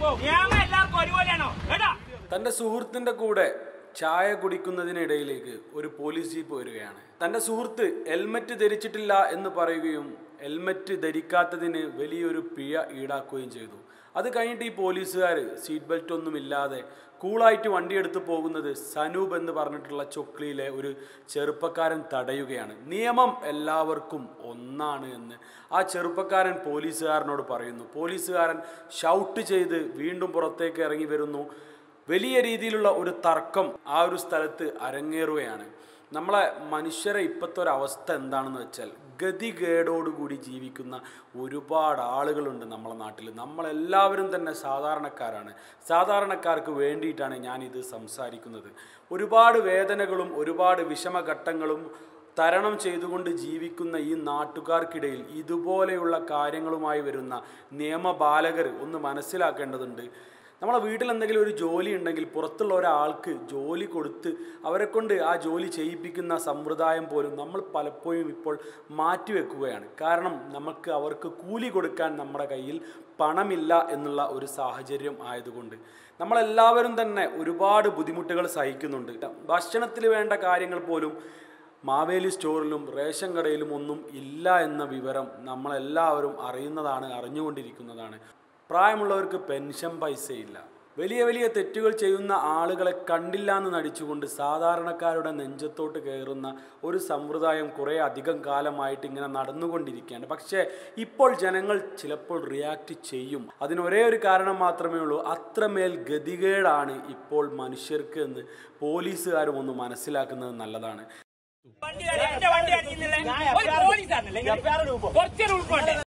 തന്റെ സുഹൃത്തിന്റെ കൂടെ ചായ കുടിക്കുന്നതിനിടയിലേക്ക് ഒരു പോലീസ് ജീപ്പ് വരികയാണ്. തന്റെ സുഹൃത്ത് ഹെൽമറ്റ് ധരിച്ചിട്ടില്ല എന്ന് പറയുകയും ഹെൽമറ്റ് ധരിക്കാത്തതിന് വലിയൊരു പിഴ ഈടാക്കുകയും ചെയ്തു. അത് കഴിഞ്ഞിട്ട് ഈ പോലീസുകാർ സീറ്റ് ബെൽറ്റ് ഒന്നും ഇല്ലാതെ കൂളായിട്ട് വണ്ടിയെടുത്ത് പോകുന്നത് സനൂപ് എന്ന് പറഞ്ഞിട്ടുള്ള ചൊക്ലിയിലെ ഒരു ചെറുപ്പക്കാരൻ തടയുകയാണ്. നിയമം എല്ലാവർക്കും ഒന്നാണ് എന്ന് ആ ചെറുപ്പക്കാരൻ പോലീസുകാരനോട് പറയുന്നു. പോലീസുകാരൻ ഷൗട്ട് ചെയ്ത് വീണ്ടും പുറത്തേക്ക് ഇറങ്ങി വരുന്നു. വലിയ രീതിയിലുള്ള ഒരു തർക്കം ആ ഒരു സ്ഥലത്ത് അരങ്ങേറുകയാണ്. നമ്മളെ മനുഷ്യരെ ഇപ്പോഴത്തെ ഒരവസ്ഥ എന്താണെന്ന് വെച്ചാൽ ഗതികേടോടുകൂടി ജീവിക്കുന്ന ഒരുപാട് ആളുകളുണ്ട് നമ്മളെ നാട്ടിൽ. നമ്മളെല്ലാവരും തന്നെ സാധാരണക്കാരാണ്. സാധാരണക്കാർക്ക് വേണ്ടിയിട്ടാണ് ഞാനിത് സംസാരിക്കുന്നത്. ഒരുപാട് വേദനകളും ഒരുപാട് വിഷമഘട്ടങ്ങളും തരണം ചെയ്തുകൊണ്ട് ജീവിക്കുന്ന ഈ നാട്ടുകാർക്കിടയിൽ ഇതുപോലെയുള്ള കാര്യങ്ങളുമായി വരുന്ന നിയമപാലകർ ഒന്ന് മനസ്സിലാക്കേണ്ടതുണ്ട്. നമ്മളെ വീട്ടിൽ എന്തെങ്കിലും ഒരു ജോലി ഉണ്ടെങ്കിൽ പുറത്തുള്ള ഒരാൾക്ക് ജോലി കൊടുത്ത് അവരെ കൊണ്ട് ആ ജോലി ചെയ്യിപ്പിക്കുന്ന സമ്പ്രദായം പോലും നമ്മൾ പലപ്പോഴും ഇപ്പോൾ മാറ്റിവെക്കുകയാണ്. കാരണം നമുക്ക് അവർക്ക് കൂലി കൊടുക്കാൻ നമ്മുടെ കയ്യിൽ പണമില്ല എന്നുള്ള ഒരു സാഹചര്യം ആയതുകൊണ്ട് നമ്മളെല്ലാവരും തന്നെ ഒരുപാട് ബുദ്ധിമുട്ടുകൾ സഹിക്കുന്നുണ്ട്. ഭക്ഷണത്തിൽ വേണ്ട കാര്യങ്ങൾ പോലും മാവേലി സ്റ്റോറിലും റേഷൻ കടയിലും ഒന്നും ഇല്ല എന്ന വിവരം നമ്മളെല്ലാവരും അറിഞ്ഞുകൊണ്ടിരിക്കുന്നതാണ്. പ്രായമുള്ളവർക്ക് പെൻഷൻ പൈസയില്ല. വലിയ വലിയ തെറ്റുകൾ ചെയ്യുന്ന ആളുകളെ കണ്ടില്ല എന്ന് നടിച്ചുകൊണ്ട് സാധാരണക്കാരുടെ നെഞ്ചത്തോട്ട് കയറുന്ന ഒരു സമ്പ്രദായം കുറേ അധികം കാലമായിട്ട് ഇങ്ങനെ നടന്നുകൊണ്ടിരിക്കുകയാണ്. പക്ഷേ ഇപ്പോൾ ജനങ്ങൾ ചിലപ്പോൾ റിയാക്ട് ചെയ്യും. അതിനൊരേ ഒരു കാരണം മാത്രമേ ഉള്ളൂ, അത്രമേൽ ഗതികേടാണ് ഇപ്പോൾ മനുഷ്യർക്ക് എന്ന് പോലീസുകാരും ഒന്ന് മനസ്സിലാക്കുന്നത് നല്ലതാണ്.